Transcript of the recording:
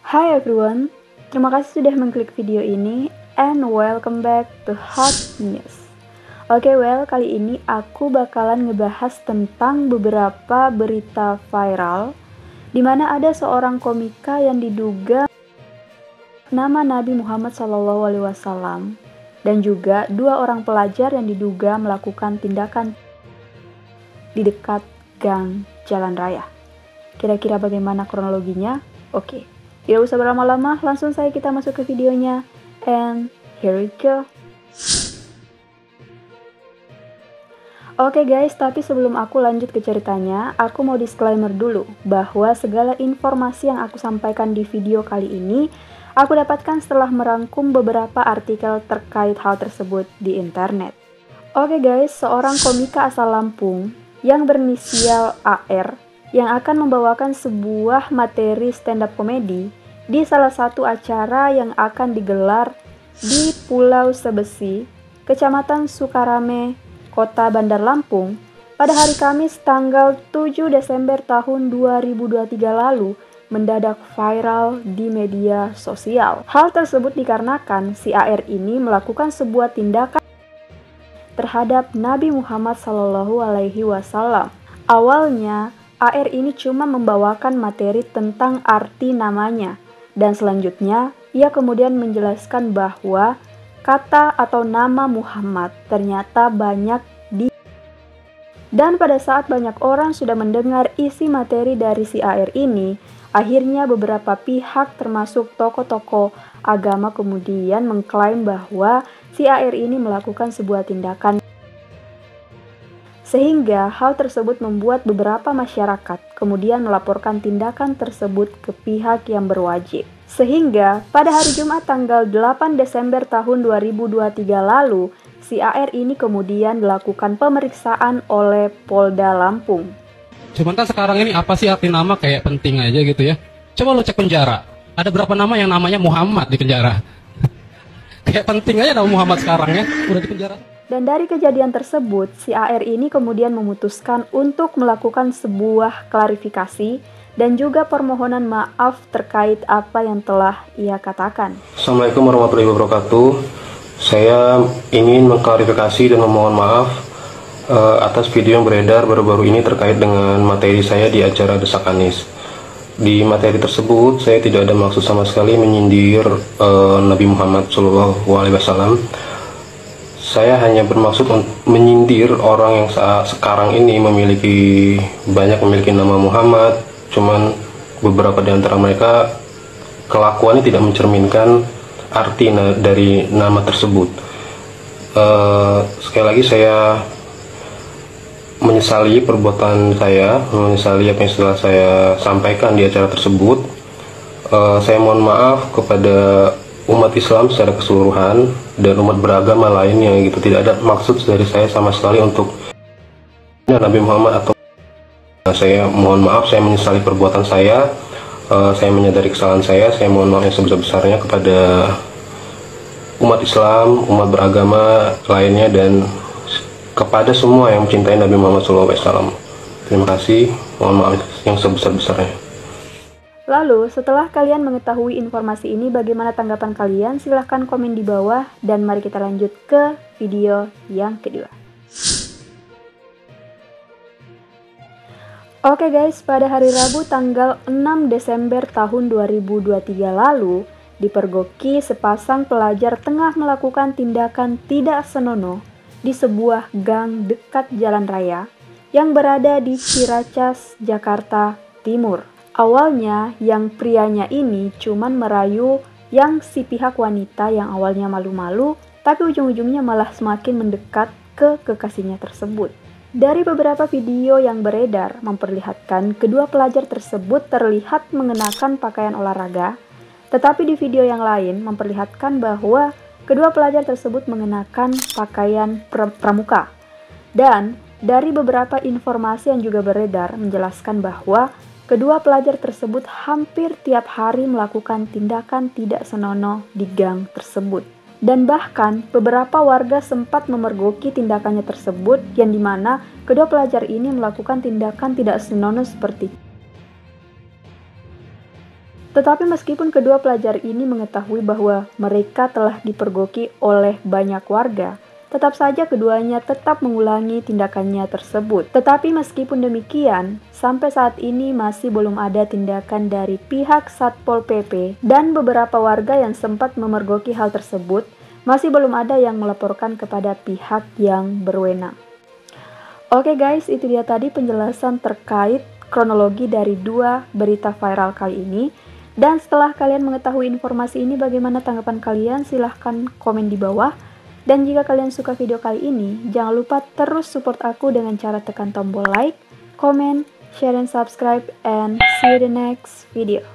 Hi everyone, terima kasih sudah mengklik video ini and welcome back to Hot News. Kali ini aku bakalan ngebahas tentang beberapa berita viral di mana ada seorang komika yang diduga nama Nabi Muhammad SAW dan juga dua orang pelajar yang diduga melakukan tindakan di dekat gang jalan raya. Kira-kira bagaimana kronologinya? Tidak usah berlama-lama, langsung saja kita masuk ke videonya. And here we go. Oke guys, tapi sebelum aku lanjut ke ceritanya, aku mau disclaimer dulu bahwa segala informasi yang aku sampaikan di video kali ini aku dapatkan setelah merangkum beberapa artikel terkait hal tersebut di internet. Oke guys, seorang komika asal Lampung yang berinisial AR yang akan membawakan sebuah materi stand-up komedi di salah satu acara yang akan digelar di Pulau Sebesi, Kecamatan Sukarame, Kota Bandar Lampung, pada hari Kamis tanggal 7 Desember tahun 2023 lalu mendadak viral di media sosial. Hal tersebut dikarenakan si AR ini melakukan sebuah tindakan terhadap Nabi Muhammad SAW. Awalnya, AR ini cuma membawakan materi tentang arti namanya, dan selanjutnya ia kemudian menjelaskan bahwa kata atau nama Muhammad ternyata banyak dan pada saat banyak orang sudah mendengar isi materi dari si AR ini, akhirnya beberapa pihak termasuk tokoh-tokoh agama kemudian mengklaim bahwa si AR ini melakukan sebuah tindakan. Sehingga hal tersebut membuat beberapa masyarakat kemudian melaporkan tindakan tersebut ke pihak yang berwajib. Sehingga pada hari Jumat tanggal 8 Desember tahun 2023 lalu, si AR ini kemudian dilakukan pemeriksaan oleh Polda Lampung. Cuman kan sekarang ini apa sih arti nama kayak penting aja gitu ya. Coba lo cek penjara, ada berapa nama yang namanya Muhammad di penjara? Kayak penting aja nama Muhammad sekarang ya, udah di penjara. Dan dari kejadian tersebut, si AR ini kemudian memutuskan untuk melakukan sebuah klarifikasi dan juga permohonan maaf terkait apa yang telah ia katakan. Assalamualaikum warahmatullahi wabarakatuh. Saya ingin mengklarifikasi dan memohon maaf atas video yang beredar baru-baru ini terkait dengan materi saya di acara Desak Anies. Di materi tersebut, saya tidak ada maksud sama sekali menyindir Nabi Muhammad SAW. Saya hanya bermaksud menyindir orang yang sekarang ini memiliki nama Muhammad, cuman beberapa di antara mereka kelakuannya tidak mencerminkan arti dari nama tersebut. Sekali lagi saya menyesali perbuatan saya, menyesali apa yang telah saya sampaikan di acara tersebut. Saya mohon maaf kepada umat Islam secara keseluruhan dan umat beragama lainnya gitu. Tidak ada maksud dari saya sama sekali untuk Nabi Muhammad atau saya mohon maaf, saya menyesali perbuatan saya. Saya menyadari kesalahan saya mohon maaf yang sebesar-besarnya kepada umat Islam, umat beragama lainnya dan kepada semua yang mencintai Nabi Muhammad SAW. Terima kasih, mohon maaf yang sebesar-besarnya. Lalu, setelah kalian mengetahui informasi ini, bagaimana tanggapan kalian? Silahkan komen di bawah dan mari kita lanjut ke video yang kedua. Oke guys, pada hari Rabu tanggal 6 Desember tahun 2023 lalu, dipergoki sepasang pelajar tengah melakukan tindakan tidak senonoh di sebuah gang dekat jalan raya yang berada di Ciracas, Jakarta Timur. Awalnya, yang prianya ini cuman merayu yang si pihak wanita yang awalnya malu-malu, tapi ujung-ujungnya malah semakin mendekat ke kekasihnya tersebut. Dari beberapa video yang beredar memperlihatkan kedua pelajar tersebut terlihat mengenakan pakaian olahraga, tetapi di video yang lain memperlihatkan bahwa kedua pelajar tersebut mengenakan pakaian pramuka. Dan dari beberapa informasi yang juga beredar menjelaskan bahwa kedua pelajar tersebut hampir tiap hari melakukan tindakan tidak senonoh di gang tersebut. Dan bahkan beberapa warga sempat memergoki tindakannya tersebut yang dimana kedua pelajar ini melakukan tindakan tidak senonoh seperti Tetapi meskipun kedua pelajar ini mengetahui bahwa mereka telah dipergoki oleh banyak warga, tetap saja keduanya tetap mengulangi tindakannya tersebut. Tetapi meskipun demikian, sampai saat ini masih belum ada tindakan dari pihak Satpol PP dan beberapa warga yang sempat memergoki hal tersebut, masih belum ada yang melaporkan kepada pihak yang berwenang. Oke guys, itu dia tadi penjelasan terkait kronologi dari dua berita viral kali ini. Dan setelah kalian mengetahui informasi ini, bagaimana tanggapan kalian? Silahkan komen di bawah. Dan jika kalian suka video kali ini, jangan lupa terus support aku dengan cara tekan tombol like, comment, share, and subscribe. And see you the next video.